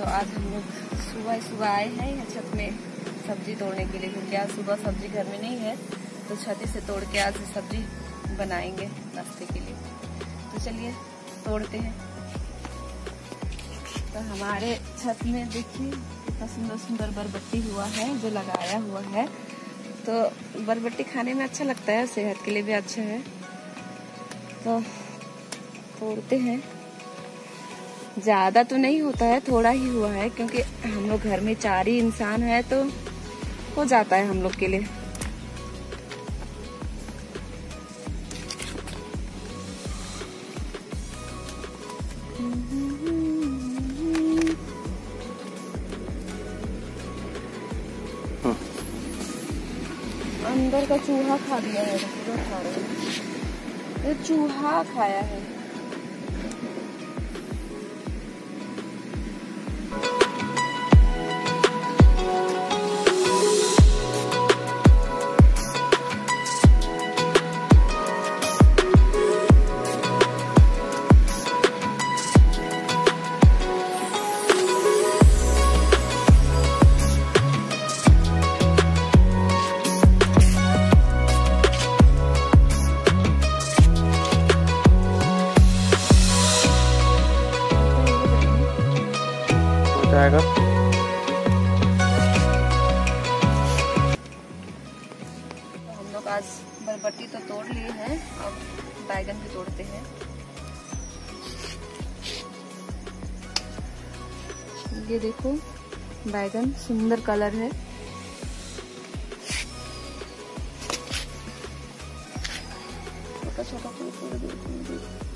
तो आज हम लोग सुबह सुबह आए हैं यहाँ छत में सब्जी तोड़ने के लिए, क्योंकि आज सुबह सब्जी घर में नहीं है तो छत से तोड़ के आज सब्जी बनाएंगे नाश्ते के लिए। तो चलिए तोड़ते हैं। तो हमारे छत में देखिए कितना सुंदर सुंदर बरबट्टी हुआ है जो लगाया हुआ है। तो बरबट्टी खाने में अच्छा लगता है, सेहत के लिए भी अच्छा है। तो तोड़ते हैं। ज्यादा तो नहीं होता है, थोड़ा ही हुआ है, क्योंकि हम लोग घर में 4 ही इंसान है तो हो जाता है हम लोग के लिए। अंदर का चूहा खा दिया है, खा रहे हैं। ये चूहा खाया है। जाएगा। तो हम लोग आज बरबट्टी तो तोड़ लिए हैं, अब बैगन भी तोड़ते हैं। ये देखो बैगन, सुंदर कलर है। छोटा छोटा